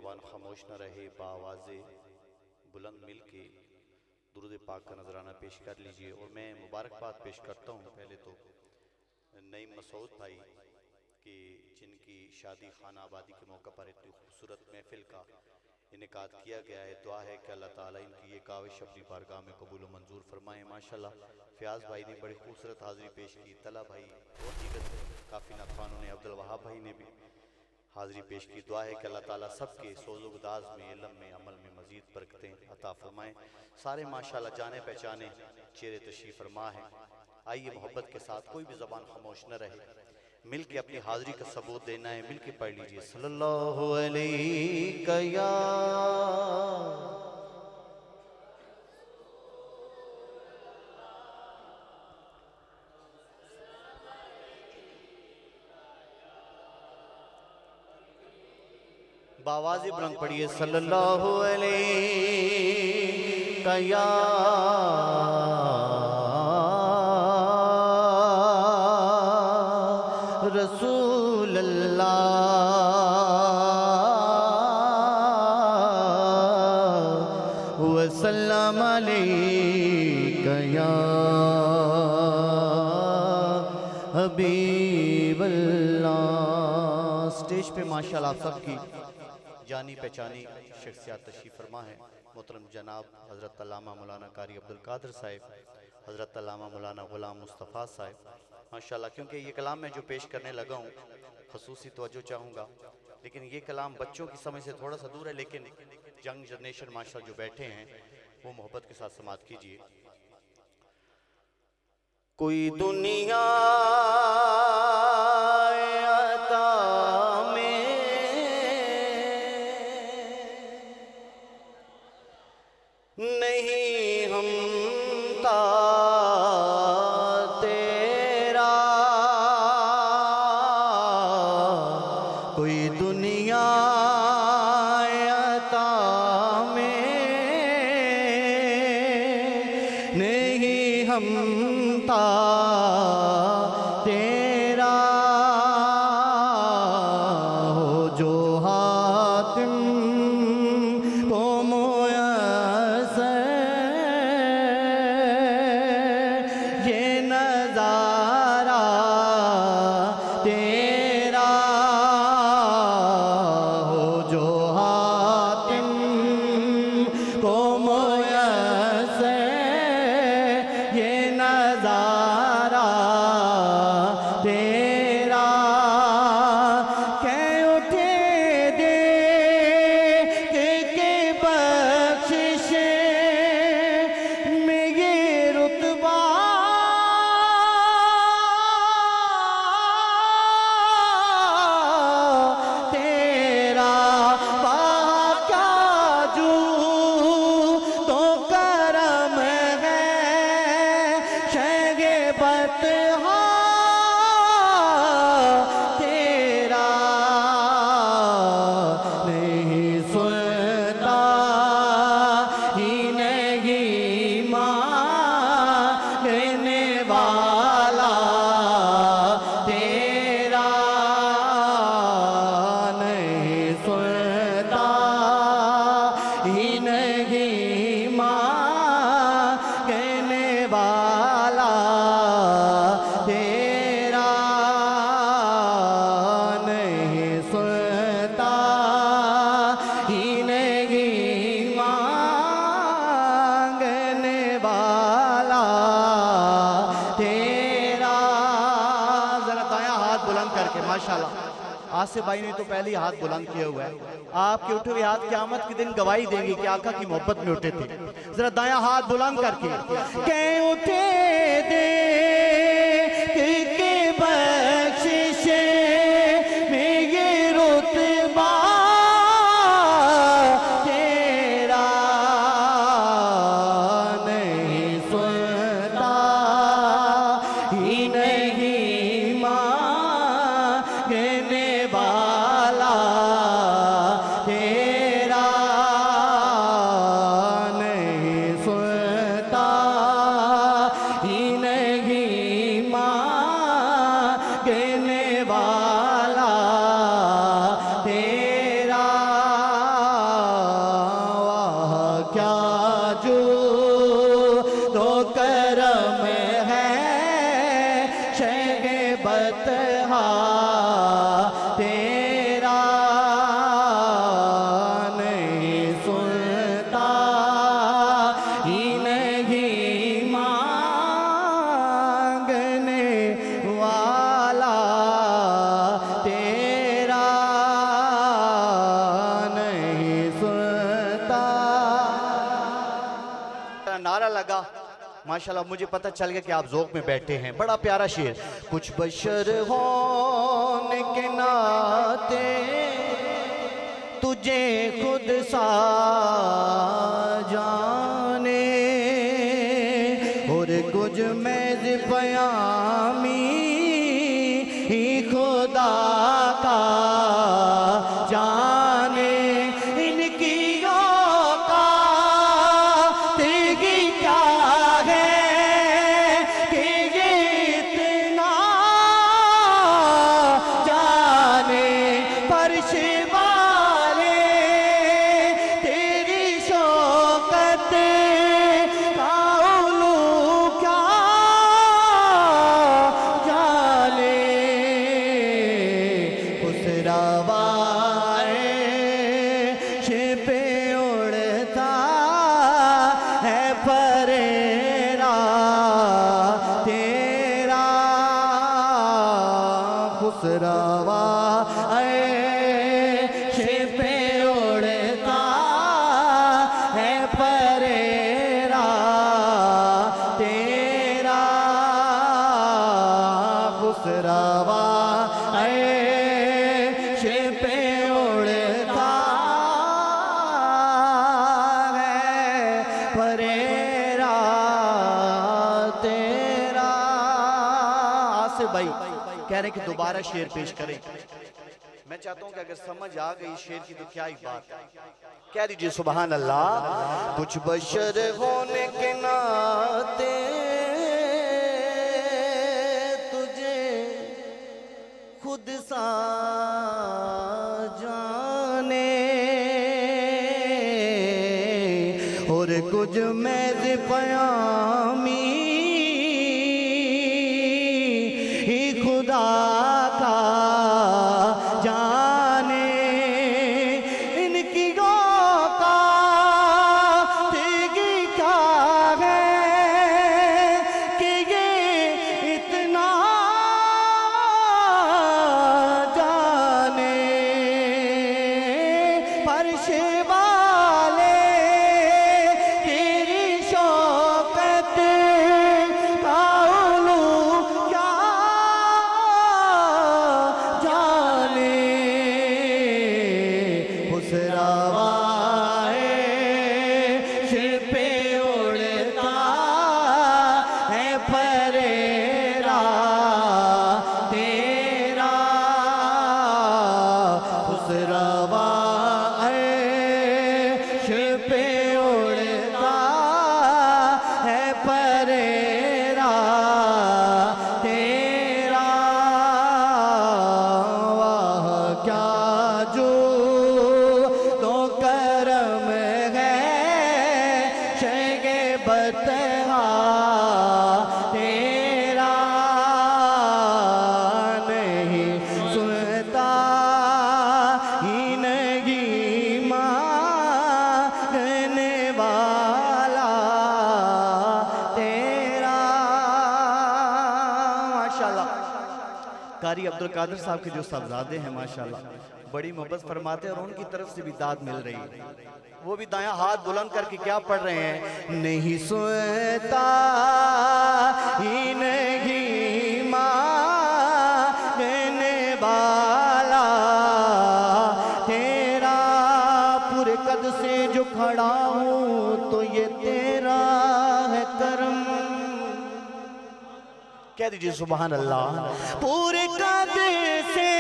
ज़बान खामोश न रहे, बावाज़े बुलंद मिल के दुरूद पाक का नजराना पेश कर लीजिए। और मैं मुबारकबाद पेश करता हूँ पहले तो नईम मसूद भाई कि जिनकी शादी खाना आबादी के मौके पर इतनी खूबसूरत महफिल का इनेकाद किया गया है। दुआ है कि अल्लाह ताला इनकी ये काविश अपनी बारगाह में कबूल व मंजूर फरमाएँ। माशाल्लाह फ़याज़ भाई ने बड़ी खूबसूरत हाज़िरी पेश की, तला भाई और दीगर काफ़ी नखानों ने, अब्दुल वहाब भाई ने भी हाज़िरी पेश की। दुआ है कि अल्लाह ताला सबके सोज़-ओ-गुदाज़ में, इल्म में, अमल में मज़ीद बरकतें अता फरमाएँ। सारे माशाल्लाह जाने पहचाने चेहरे तशरीफ़ फरमा है। आइए मोहब्बत के साथ, कोई भी ज़बान खामोश न रहे, मिल के अपनी हाज़िरी का सबूत देना है। मिल के पढ़ लीजिए सल्लल्लाहु अलैहि या बावाज़े बुलंद पढ़िए सल्लल्लाहु अलैहि या रसूल अल्लाह वसल्लम अलैका या हबीब अल्लाह। स्टेज पे माशाल्लाह आप सबकी जानी पहचानी शख्सियत तशरीफ़ फरमा है। मोहतरम जनाब हज़रत अल्लामा मौलाना कारी अब्दुल कादिर साहिब, हज़रत अल्लामा मौलाना ग़ुलाम मुस्तफ़ा साहिब माशाल्लाह। क्योंकि ये कलाम मैं जो पेश करने लगा हूँ ख़ुसूसी तवज्जो चाहूँगा, लेकिन ये कलाम बच्चों की समझ से थोड़ा सा दूर है, लेकिन यंग जनरेशन माशाल्लाह जो बैठे हैं वो मोहब्बत के साथ समात कीजिए। कोई दुनिया नहीं हमता तेरा, कोई दुनिया अता में नहीं हमता तेरा, हो जो हातिम को आसिफ भाई ने तो पहले ही हाथ बुलंद किया हुआ है। आपके उठे हुए हाथ क़यामत के दिन गवाही देंगे कि आका की मोहब्बत में उठे थे। जरा दाया हाथ बुलंद करके के उठे दे के बख्शिश में ये रुतबा तेरा नहीं सुनता ही नहीं मांगने वाला तेरा नहीं सुनता ही नहीं माशाल्लाह मुझे पता चल गया कि आप ज़ौक़ में बैठे हैं। बड़ा प्यारा शेर। कुछ बशर होने के नाते तुझे खुद सा जाने, और कुछ मैज़ पयामी ही खुदा का जाने। इनकी औकात की क्या है कि ये इतना जाने। फर्श वाले तेरी शौकत का उलू क्या जाने। खुसरवाए शिपे उड़ता है परेरा तेरा। खुसरवाए शिपे उड़ता है परेरा तेरा। खुसरवाए शिपे उड़ता है परेरा तेरा। आसिफ भाई कह रहे हैं कि दोबारा शेर पेश करें। मैं चाहता हूं कि अगर समझ आ गई शेर की तो क्या ही बात है। कह दीजिए सुभान अल्लाह। कुछ बशर होने के नाते तुझे खुद सा जाने, और कुछ मैज़ पयामी ही खुदा का जाने। इनकी औकात की क्या है कि ये इतना जाने। फर्श वाले तेरी शौकत का उलू क्या जाने। खुसरवाए शिपे उड़ता है परेरा तेरा। खुसरवाए शिपे उड़ता है परेरा तेरा। वाह क्या जो तो करम है शेगे बतहा तेरा। नहीं सुनता ही नहीं मांगने वाला तेरा। माशाल्लाह कारी अब्दुल कादिर साहब के जो साहबजादे हैं माशाल्लाह बड़ी मोहब्बत फरमाते हैं और उनकी तरफ से भी दाद मिल रही है। वो भी दायां हाथ बुलंद करके क्या पढ़ रहे हैं। नहीं सुनता ही नहीं मांगने वाला तेरा। पूरे कद से जो खड़ा हूं तो ये तेरा है करम। कह दीजिए सुभान अल्लाह। पूरे कद से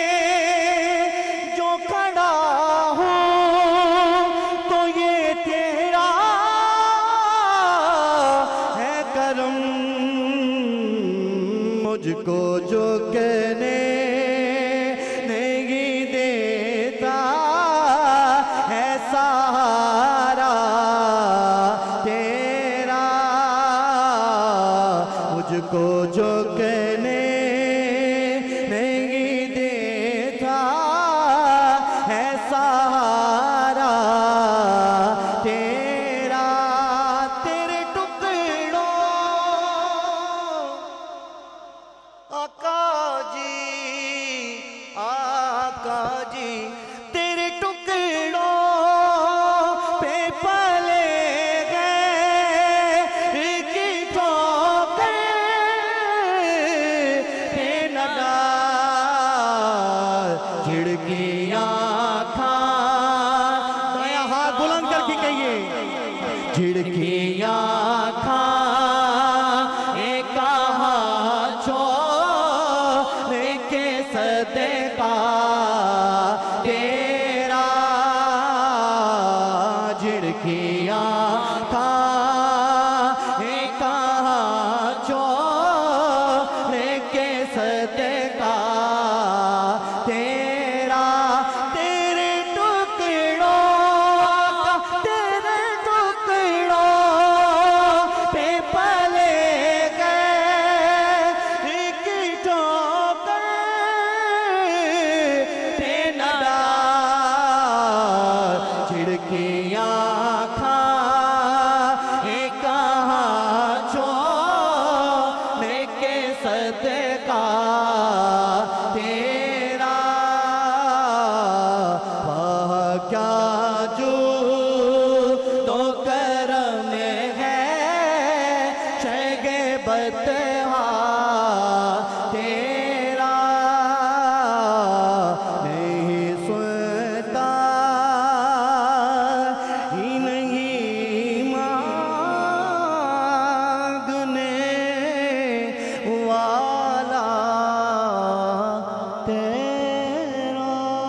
जो खड़ा हूं तो ये तेरा है करम। मुझको जो कहने नहीं देता है सहारा तेरा। मुझको जो कहने नहीं देता है सहारा तेरा। तेरे टुकड़ों आका जी तेरे टुकड़ों पे पले गए की झिड़कियाँ खाए कहाँ छोड़ के सदका तेरा, झिड़कियाँ खाए कहाँ छोड़ के सदका तेरा, तेरे टुकड़ों पे पले गए एक ठोकर पे न डाल, झिड़कियाँ खाए कहाँ छोड़ने के सदका तेरा, वह क्या जो तो करम है शगे बतहा तेरा, नहीं सुनता ही नहीं मांगने वाला तेरा।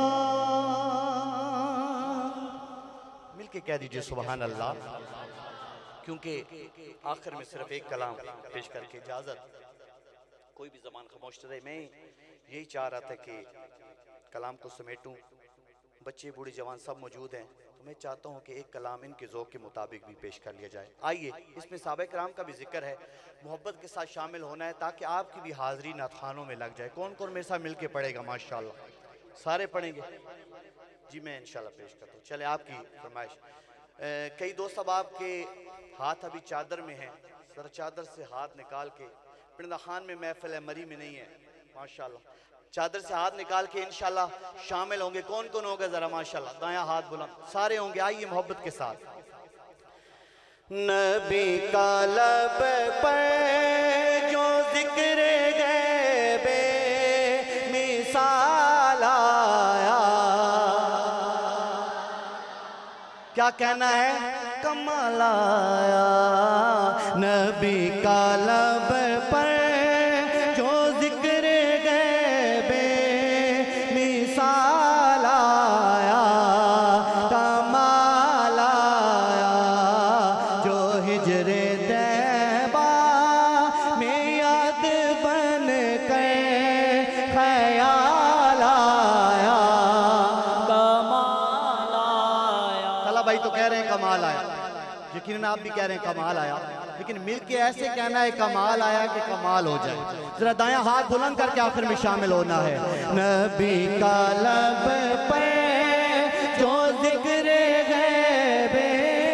मिलके कह दीजिए सुभान अल्लाह। क्योंकि आखिर में सिर्फ एक कलाम पेश करके इजाजत, कोई भी जबान खामोश रहे। मैं यही चाह रहा था कि कलाम को समेटूं, बच्चे बूढ़े जवान सब मौजूद हैं, तो मैं चाहता हूं कि एक कलाम इनके ज़ौक़ के मुताबिक भी पेश कर लिया जाए। आइए, इसमें सहाबा किराम का भी जिक्र है, मोहब्बत के साथ शामिल होना है ताकि आपकी भी हाज़िरी नात खानों में लग जाए। कौन कौन मेरे साथ मिल के पढ़ेगा? माशाअल्लाह सारे पढ़ेंगे जी। मैं इंशाल्लाह पेश करता हूँ। चले आपकी फरमाइश। कई दोस्त अब आपके हाथ अभी चादर में हैं, सर चादर से हाथ निकाल के, पिंडा खान में महफिल है, मरी में नहीं है, माशाल्लाह चादर से हाथ निकाल के इंशाल्लाह शामिल होंगे। कौन कौन होगा जरा माशाल्लाह, दायां हाथ बुलंद, सारे होंगे। आइए मोहब्बत के साथ। नबी का लब पर जो जिक्र गैबे मिसाल आया, क्या कहना है? कमाल आया। नबी का लब पर जो जिक्र गैबे मिसाल आया, कमाल आया। जो हिजरे तैबा में याद बन के ख्याल आया, कमाल आया। कला भाई तो कह रहे हैं कमाल आया, यकीनन आप भी कह रहे हैं कमाल आया, लेकिन मिलके ऐसे कहना है कमाल आया कि कमाल हो जाए। जरा दायां हाथ बुलंद करके आखिर में शामिल होना है। नबी का लब पे जो जिक्र गैबे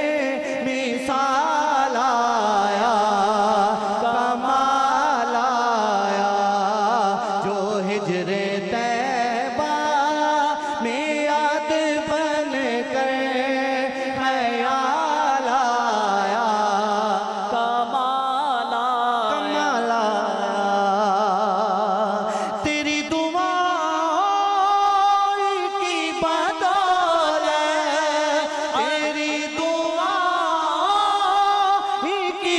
मिसाल आया, कमाल आया। जो हिजरे तैबा में याद बन कर ख्याल आया, कमाल आया। तेरी दुआओं की बदौलत, तेरी दुआओं की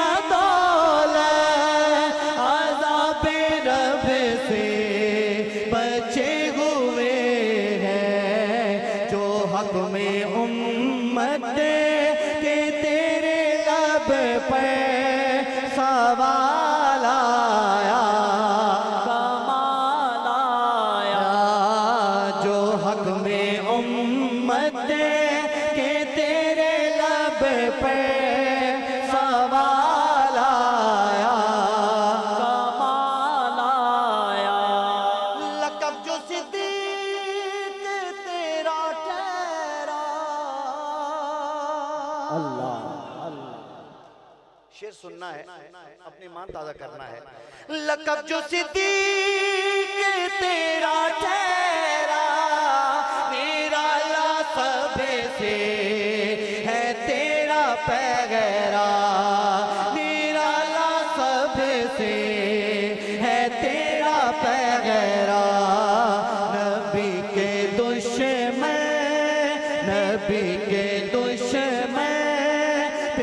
बदौलत अज़ाबे रब से बचे हुए हैं। जो हक में उम्मत के तेरे लब पे सवाल आया, कमाल आया। जो हक में उम्मत के तेरे लब पे सवाल आया, कमाल आया। लक़ब जो सिद्दीक़ तेरा ठहरा, अल्लाह शेर सुनना है, अपनी ईमान ताज़ा करना है। लक़ब जो सिद्दीक़ तेरा ठहरा, मेरा ला सबे से है तेरा पैगरा, मेरा ला सबे से है तेरा पैगरा। नबी के दुश्मन, नबी के दुश्मन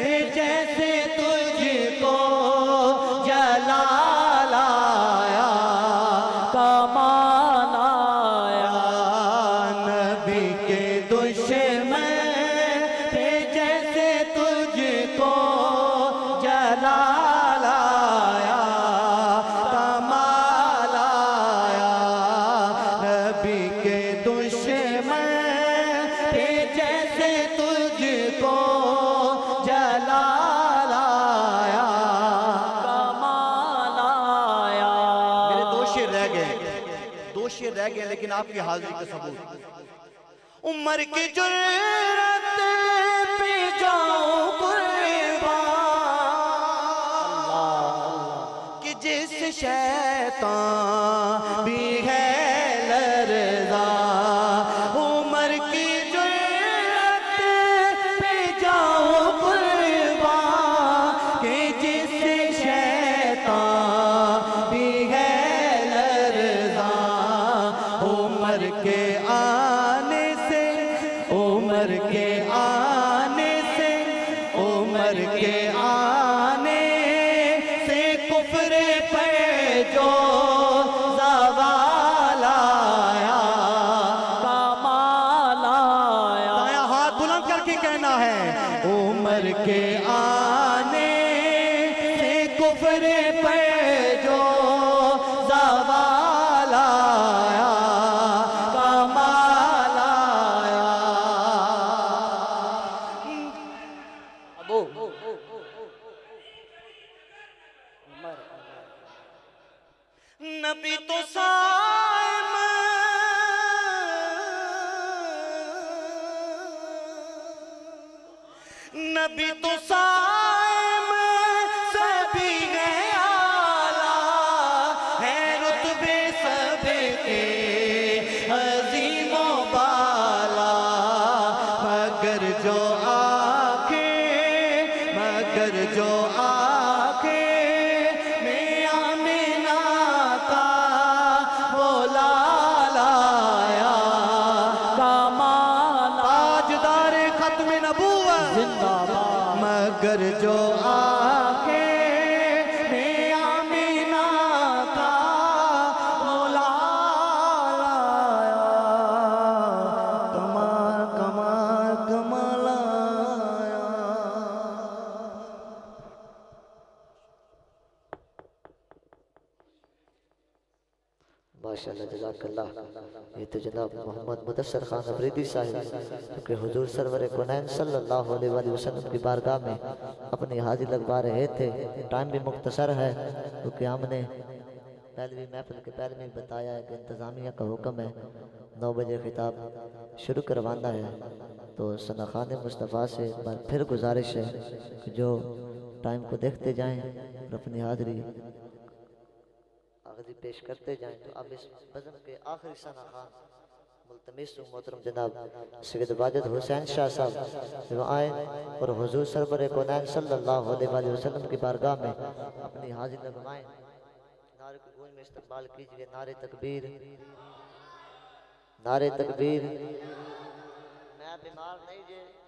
लेकिन आपकी हाजिरी का सबूत। उम्र की जुर्रत पे जाऊं कुर्बान कि जिस शैतान भी है लरज़ा। उम्र की जुर्रत पे जाऊं कुर्बान कि जिस शैतान भी है लरज़ा। उम्र के आने से, उम्र के आने से, उम्र के आने से कुफ्र पे जो ज़वाल आया, कमाल आया। दायां हाथ बुलंद करके कहना है उम्र के आने से कुफ्र पे जो ज़वाल आया, कमाल आया। नबी तो साइम नबी तो साइम सभी गयाला है, रुतबे सबके अजीमों बाला। मगर जो आंखें, मगर जो आंखें में आमिना का वो लाल आया, कमाल। ताजदार खत्म नबूवत जिंदाबाद। मगर जो आंखें में आमिना का वो लाल आया, कमाल कमाल कमाल आया। माशाअल्लाह जज़ाकल्लाह। ये तो जनाब मोहम्मद मुदस्सर खान अफरीदी साहिब क्योंकि हुजूर सरवर कुनैन सल्लल्लाहु अलैहि वसल्लम की बारगाह में अपनी हाजिर लगवा रहे थे। टाइम भी मुख्तसर है क्योंकि हमने पहलवी महफिल के पहले में बताया है कि इंतज़ामिया का हुक्म है 9 बजे खिताब शुरू करवाना है। तो सना खान मुस्तफ़ा से एक बार फिर गुजारिश है कि जो टाइम को देखते जाएँ और अपनी हाजिरी आखिरी पेश करते जाएं। तो अब इस बज़म के आखिरी सना खान मुल्तमिस मोहतरम जनाब सैयद वाजिद हुसैन शाह साहब जब आए और हुजूर सरवर कुनैन सल्लल्लाहु अलैहि वसल्लम की बारगाह में अपनी हाजिर लगवाएं। नारे की गूंज में इस्तकबाल कीजिए। नारे तकबीर, नारे तकबीर। मैं बीमार नहीं जे